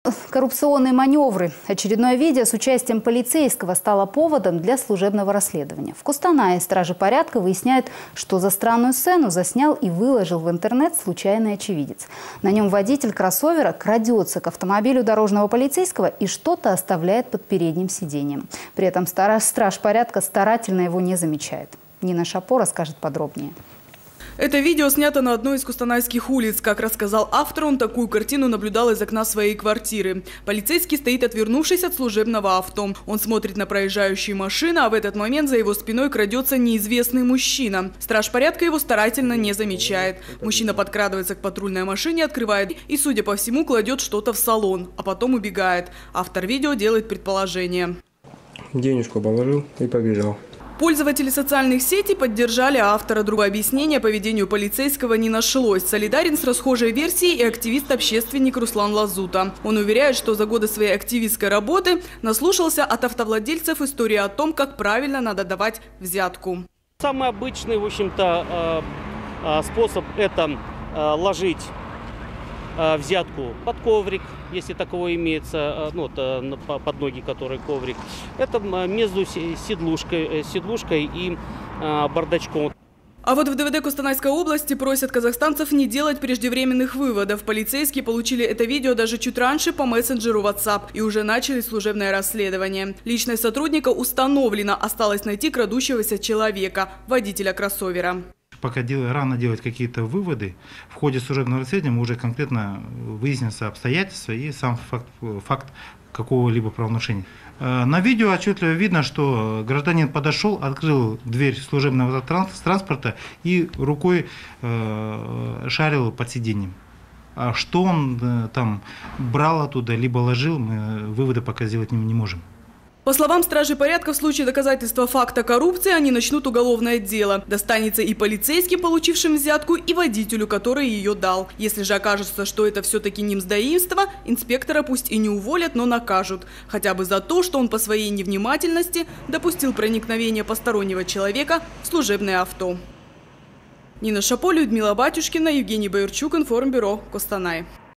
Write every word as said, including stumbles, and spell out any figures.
Коррупционные маневры. Очередное видео с участием полицейского стало поводом для служебного расследования. В Костанае стражи порядка выясняют, что за странную сцену заснял и выложил в интернет случайный очевидец. На нем водитель кроссовера крадется к автомобилю дорожного полицейского и что-то оставляет под передним сиденьем. При этом страж порядка старательно его не замечает. Нина Шапо расскажет подробнее. Это видео снято на одной из костанайских улиц. Как рассказал автор, он такую картину наблюдал из окна своей квартиры. Полицейский стоит, отвернувшись от служебного авто. Он смотрит на проезжающие машины, а в этот момент за его спиной крадется неизвестный мужчина. Страж порядка его старательно не замечает. Мужчина подкрадывается к патрульной машине, открывает и, судя по всему, кладет что-то в салон, а потом убегает. Автор видео делает предположение. Денежку положил и побежал. Пользователи социальных сетей поддержали автора. Другого объяснения поведению полицейского не нашлось. Солидарен с расхожей версией и активист-общественник Руслан Лазута. Он уверяет, что за годы своей активистской работы наслушался от автовладельцев истории о том, как правильно надо давать взятку. Самый обычный, в общем-то, способ – это ложить взятку под коврик, если таковой имеется, ну, под ноги, который коврик. Это между седлушкой, седлушкой и бардачком. А вот в ДВД Костанайской области просят казахстанцев не делать преждевременных выводов. Полицейские получили это видео даже чуть раньше по мессенджеру WhatsApp и уже начали служебное расследование. Личность сотрудника установлена, осталось найти крадущегося человека, водителя кроссовера. Пока дел, рано делать какие-то выводы, в ходе служебного расследования уже конкретно выяснятся обстоятельства и сам факт, факт какого-либо правонарушения. На видео отчетливо видно, что гражданин подошел, открыл дверь служебного транспорта и рукой э, шарил под сиденьем. А что он э, там брал оттуда, либо ложил, мы выводы пока сделать не, не можем. По словам стражей порядка, в случае доказательства факта коррупции они начнут уголовное дело. Достанется и полицейским, получившим взятку, и водителю, который ее дал. Если же окажется, что это все-таки не мздоимство, инспектора пусть и не уволят, но накажут. Хотя бы за то, что он по своей невнимательности допустил проникновение постороннего человека в служебное авто. Нина Шапо, Людмила Батюшкина, Евгений Боярчук, Информбюро, Костанай.